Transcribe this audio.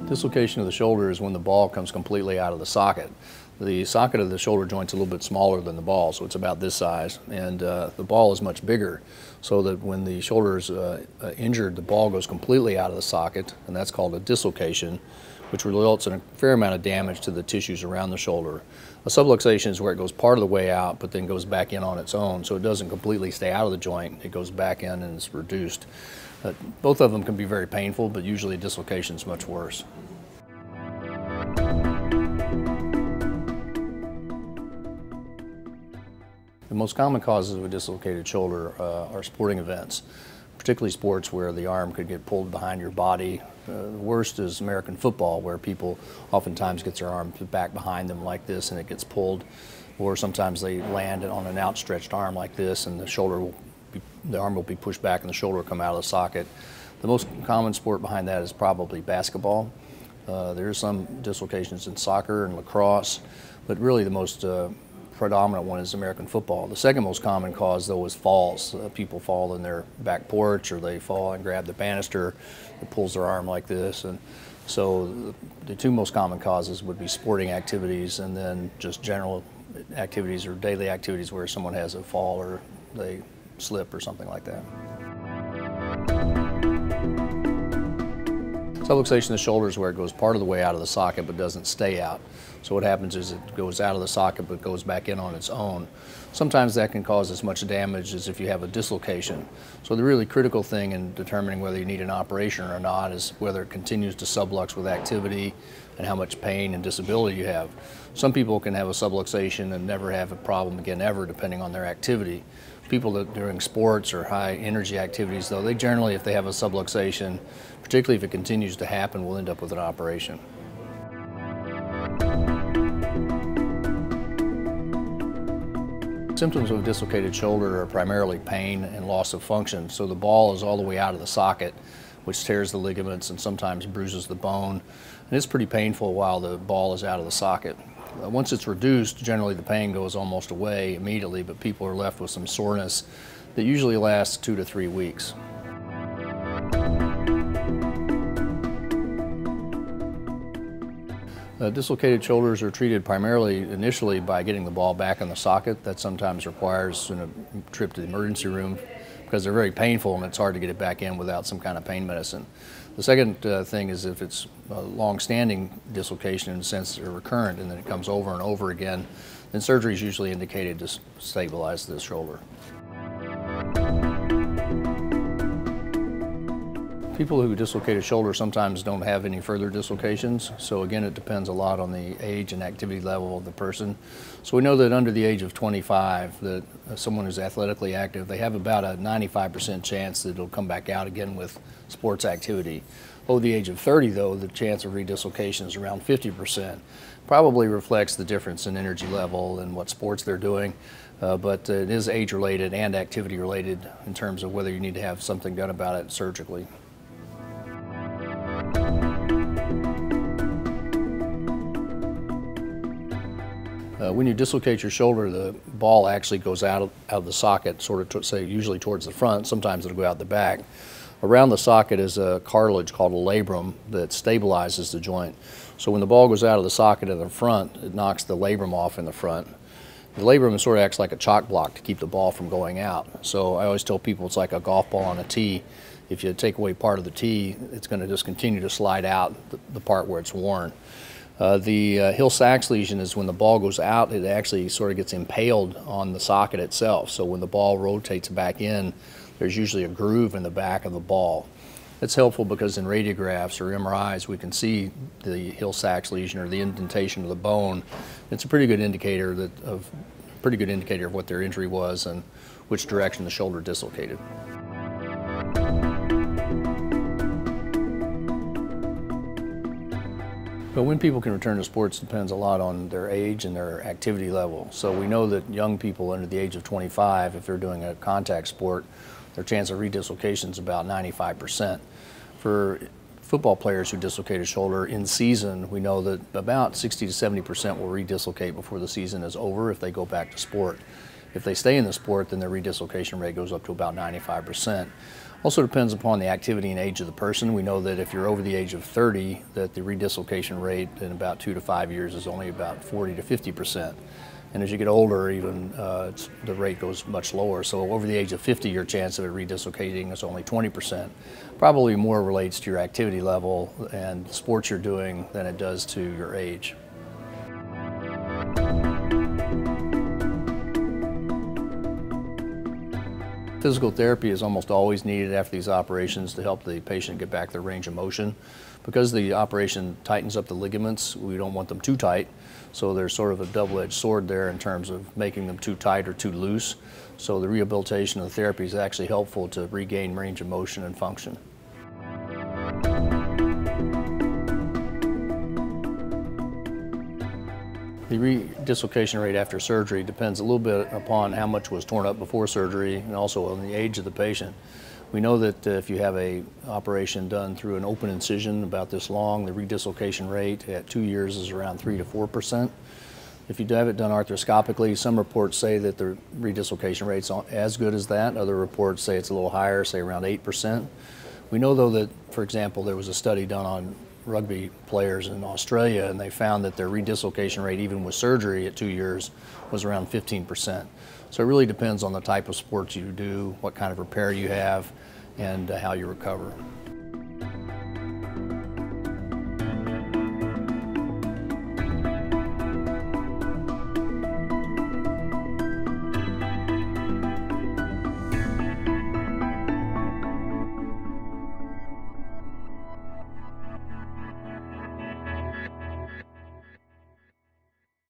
Dislocation of the shoulder is when the ball comes completely out of the socket. The socket of the shoulder joint is a little bit smaller than the ball, so it's about this size, and the ball is much bigger, so that when the shoulder is injured, the ball goes completely out of the socket, and that's called a dislocation, which results in a fair amount of damage to the tissues around the shoulder. A subluxation is where it goes part of the way out, but then goes back in on its own, so it doesn't completely stay out of the joint. It goes back in and it's reduced. Both of them can be very painful, but usually dislocation is much worse. The most common causes of a dislocated shoulder are sporting events, particularly sports where the arm could get pulled behind your body. The worst is American football, where people oftentimes get their arm back behind them like this and it gets pulled, or sometimes they land on an outstretched arm like this and the arm will be pushed back and the shoulder will come out of the socket. The most common sport behind that is probably basketball. There are some dislocations in soccer and lacrosse, but really the most predominant one is American football. The second most common cause, though, is falls. People fall in their back porch, or they fall and grab the banister that pulls their arm like this. And so the two most common causes would be sporting activities and then just general activities or daily activities where someone has a fall or they slip or something like that. Subluxation of the shoulder is where it goes part of the way out of the socket but doesn't stay out. So what happens is it goes out of the socket but goes back in on its own. Sometimes that can cause as much damage as if you have a dislocation. So the really critical thing in determining whether you need an operation or not is whether it continues to sublux with activity and how much pain and disability you have. Some people can have a subluxation and never have a problem again ever, depending on their activity. People that during sports or high energy activities, though, they generally, if they have a subluxation, particularly if it continues to happen, will end up with an operation. Symptoms of a dislocated shoulder are primarily pain and loss of function. So the ball is all the way out of the socket, which tears the ligaments and sometimes bruises the bone. And it's pretty painful while the ball is out of the socket. Once it's reduced, generally the pain goes almost away immediately, but people are left with some soreness that usually lasts 2 to 3 weeks. Dislocated shoulders are treated primarily initially by getting the ball back in the socket. That sometimes requires a trip to the emergency room because they're very painful and it's hard to get it back in without some kind of pain medicine. The second thing is if it's a long-standing dislocation in the sense they're recurrent and then it comes over and over again, then surgery is usually indicated to stabilize the shoulder. People who dislocate a shoulder sometimes don't have any further dislocations, so again it depends a lot on the age and activity level of the person. So we know that under the age of 25, that someone who's athletically active, they have about a 95% chance that it'll come back out again with sports activity. Over the age of 30 though, the chance of redislocation is around 50%. Probably reflects the difference in energy level and what sports they're doing, but it is age related and activity related in terms of whether you need to have something done about it surgically. When you dislocate your shoulder, the ball actually goes out of the socket, sort of usually towards the front. Sometimes it'll go out the back. Around the socket is a cartilage called a labrum that stabilizes the joint. So when the ball goes out of the socket in the front, it knocks the labrum off in the front. The labrum sort of acts like a chalk block to keep the ball from going out. So I always tell people it's like a golf ball on a tee. If you take away part of the tee, it's going to just continue to slide out the part where it's worn. The Hills-Sach lesion is when the ball goes out, it actually sort of gets impaled on the socket itself. So when the ball rotates back in, there's usually a groove in the back of the ball. It's helpful because in radiographs or MRIs we can see the Hills-Sach lesion or the indentation of the bone. It's a pretty good indicator of what their injury was and which direction the shoulder dislocated. But when people can return to sports depends a lot on their age and their activity level. So we know that young people under the age of 25, if they're doing a contact sport, their chance of redislocation is about 95%. For football players who dislocate a shoulder in season, we know that about 60 to 70% will redislocate before the season is over if they go back to sport. If they stay in the sport, then their redislocation rate goes up to about 95%. Also depends upon the activity and age of the person. We know that if you're over the age of 30, that the redislocation rate in about 2 to 5 years is only about 40 to 50%. And as you get older, even the rate goes much lower. So over the age of 50, your chance of it redislocating is only 20%. Probably more relates to your activity level and the sports you're doing than it does to your age. Physical therapy is almost always needed after these operations to help the patient get back their range of motion. Because the operation tightens up the ligaments, we don't want them too tight. So there's sort of a double-edged sword there in terms of making them too tight or too loose. So the rehabilitation of the therapy is actually helpful to regain range of motion and function. The redislocation rate after surgery depends a little bit upon how much was torn up before surgery and also on the age of the patient. We know that if you have an operation done through an open incision about this long, the redislocation rate at 2 years is around 3 to 4%. If you have it done arthroscopically, some reports say that the redislocation rate's as good as that. Other reports say it's a little higher, say around 8%. We know though that, for example, there was a study done on rugby players in Australia, and they found that their redislocation rate, even with surgery at 2 years, was around 15%. So it really depends on the type of sports you do, what kind of repair you have, and how you recover.